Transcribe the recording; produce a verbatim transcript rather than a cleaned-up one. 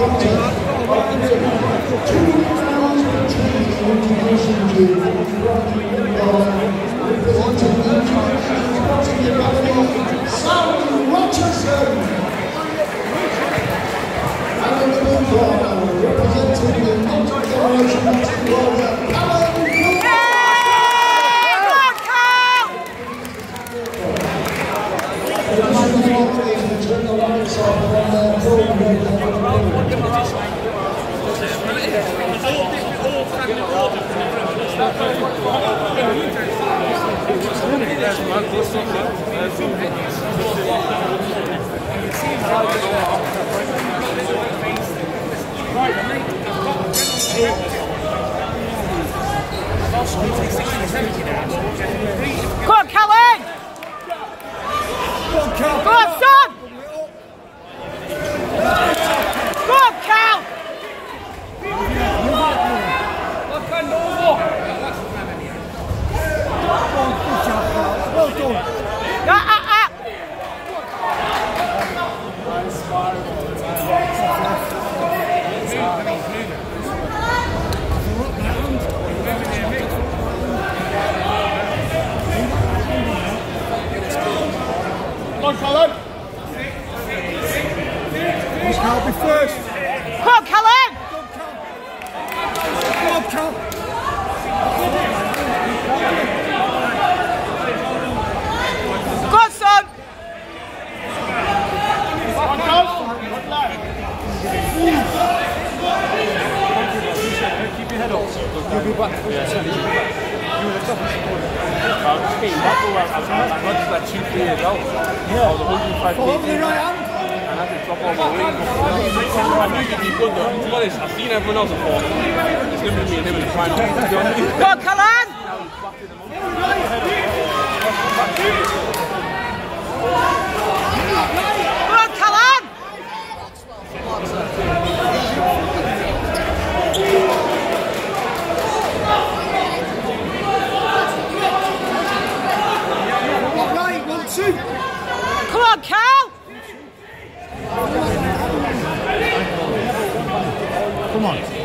Go on, Callan! Go on, Cal! Go on, son! Go on, Cal! Well done. Ah, ah, ah. Come on, Callan. Who's Cal be first? Come on, Callan. Come on, Cal. Go on, son. Come on, Cal. Good lad. Keep your head up. You'll be back. Yeah. You were the toughest supporter. I'm just getting back to where I was at. I just like two, three years out. Yeah. I was one hundred and five Over the right hand. And I had to drop all my weight. I knew you'd be good though. To be honest, I've seen everyone else before. It's going to be me and him in the final. Go on, Callan. Go on, Callan. Right, one, two. Come on, Cal. Come on.